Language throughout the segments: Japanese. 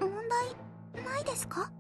問題ないですか？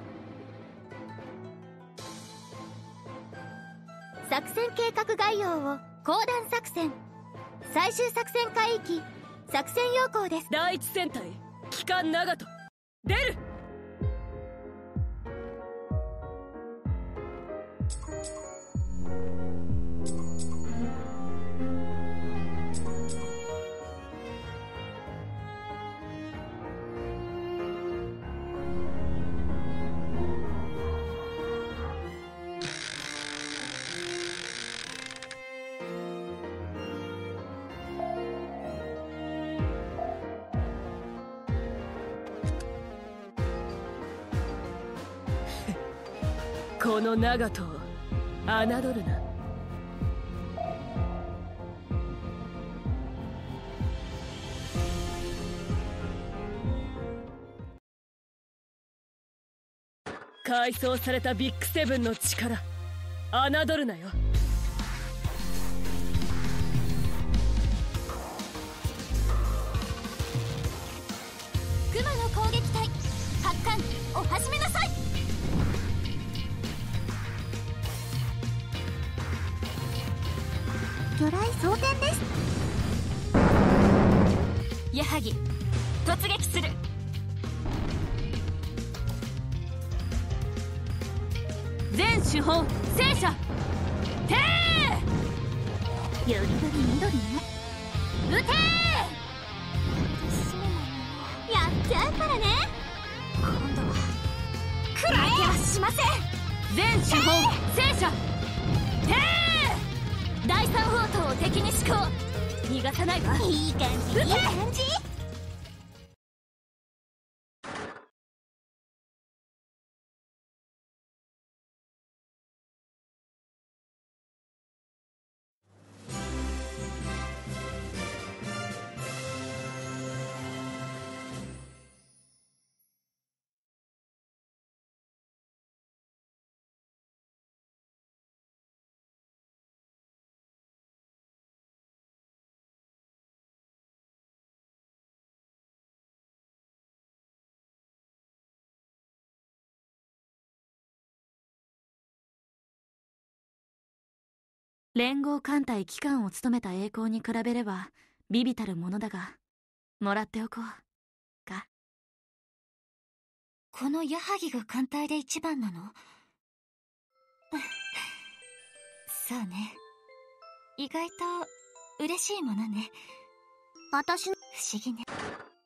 作戦計画概要を公団作戦最終作戦海域作戦要項です。 第一戦隊機関長門出る。この長門を侮るな。改装されたビッグセブンの力侮るなよ。 熊の攻撃隊発艦を始めなさい。 魚雷装填です。 矢作突撃する。全手法戦車てー。よりどりみどりね。撃てー。やっちゃうからね。今度は食らい手はしません。全手法戦車てー。第三砲塔を敵に施行。逃がさないわ。いい感じいい感じ。連合艦隊機関を務めた栄光に比べれば微々たるものだが、もらっておこうか。この矢作が艦隊で一番なの？そうね。意外と嬉しいものね。 私の不思議ね。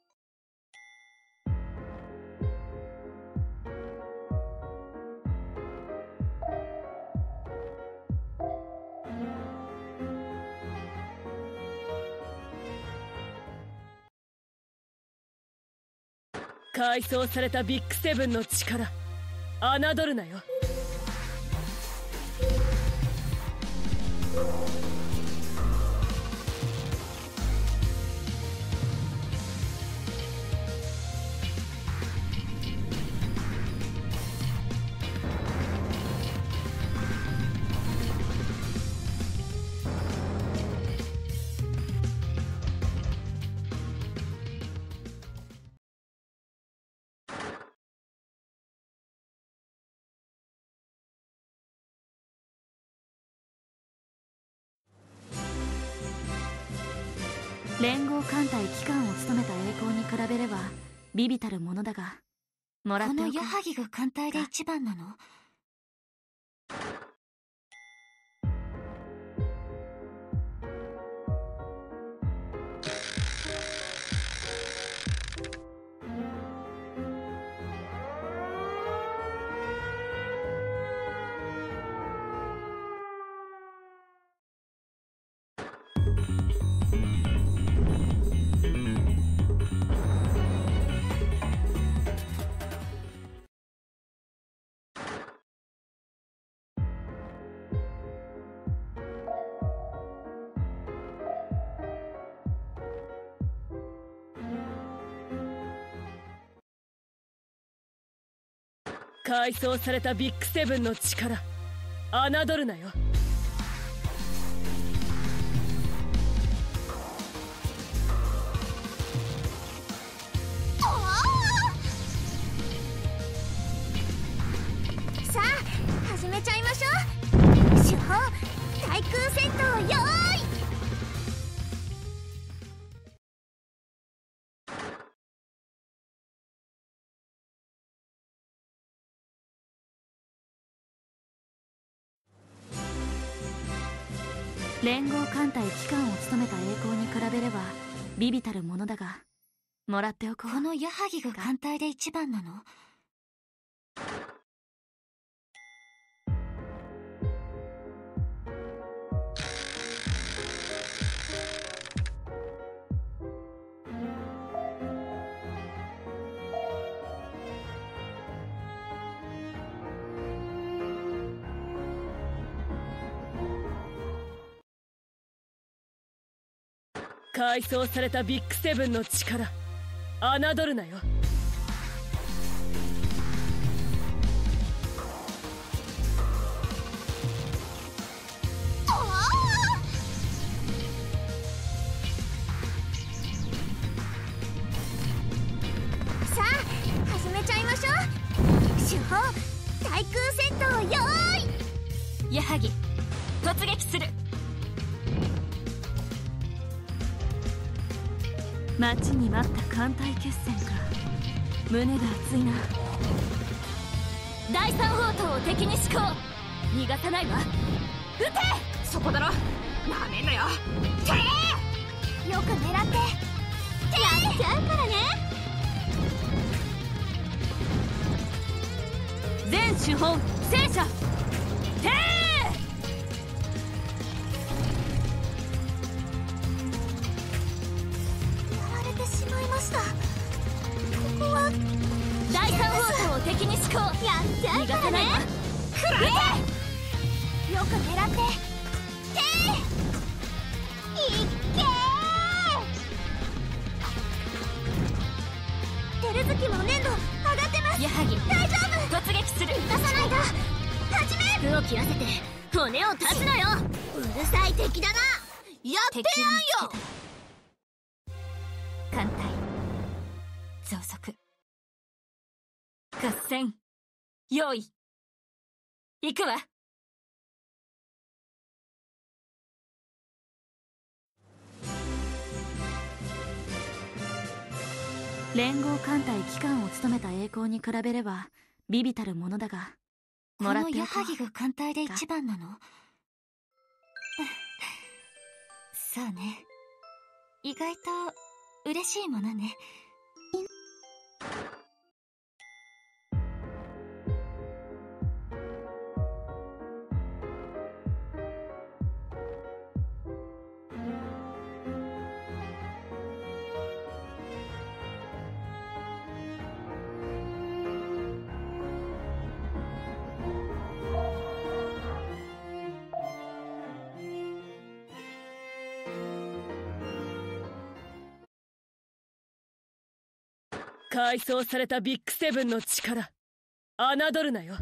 改装されたビッグセブンの力侮るなよ。 連合艦隊機関を務めた栄光に比べれば微々たるものだが、もらっておこう。この矢作が艦隊で一番なの？ 改装されたビッグセブンの力侮るなよ。 連合艦隊機関を務めた栄光に比べれば微々たるものだが、もらっておこう。 この矢作が艦隊で一番なの？ 改装されたビッグセブンの力、侮るなよ。 さあ始めちゃいましょう。手法対空戦闘よーい。 矢作、突撃する。待ちに待った艦隊決戦か。胸が熱いな。第三砲塔を敵に施行。逃がさないわ。撃て。そこだろ。なめんなよ。てえ。 よく狙って。やっちゃうからね。全手本戦車。てえ。 しまいました。ここは第三砲塔を敵に施行。やっちゃうからね。くらえ。 よく狙って。ていっけー。テレズキも粘土上がってます。 矢作、 大丈夫。 突撃する。 出さないと。始め。 服を切らせて骨を断つのよ。 うるさい敵だな。やってやんよ。 艦隊増速。合戦用意。行くわ。連合艦隊機関を務めた栄光に比べれば微々たるものだが、もらっておこう。 この矢作が艦隊で一番なの？そうね。意外と嬉しいものね。 改装されたビッグセブンの力、侮るなよ。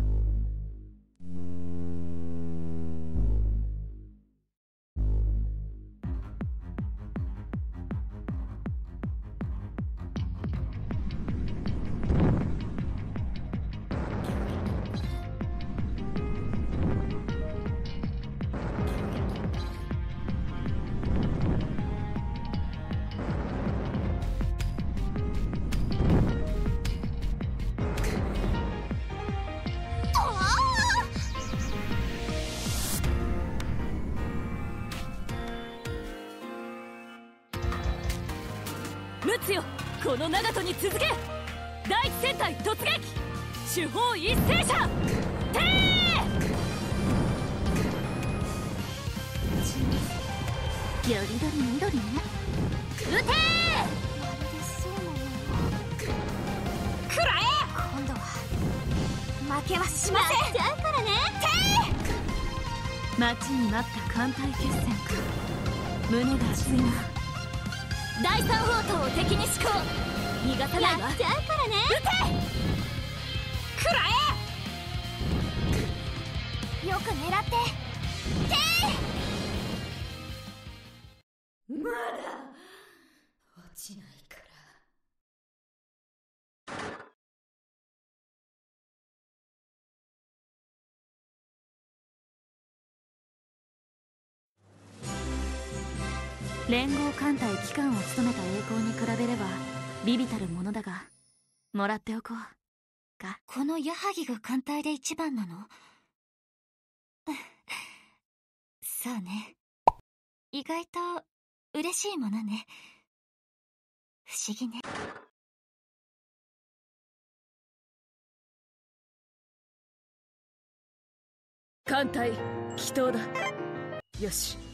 撃つよ、この長門に続け。第一戦隊突撃。主砲一斉射。てー。よりどりみどりね。撃てー。 まるでそうなの。 くらえ。 今度は負けはしません。 ちゃうからね。てー。待ちに待った艦隊決戦か。胸が熱いな。第三砲塔を敵に施行。逃がさないわ。やっちゃうからね。撃て。くらえ。よく狙って。てー。まだ落ちないから。連合艦隊機関を務めた栄光に比べれば微々たるものだが、もらっておこうか。 この矢作が艦隊で一番なの？そうね。 意外と嬉しいものね。不思議ね。 艦隊祈祷だ。よし、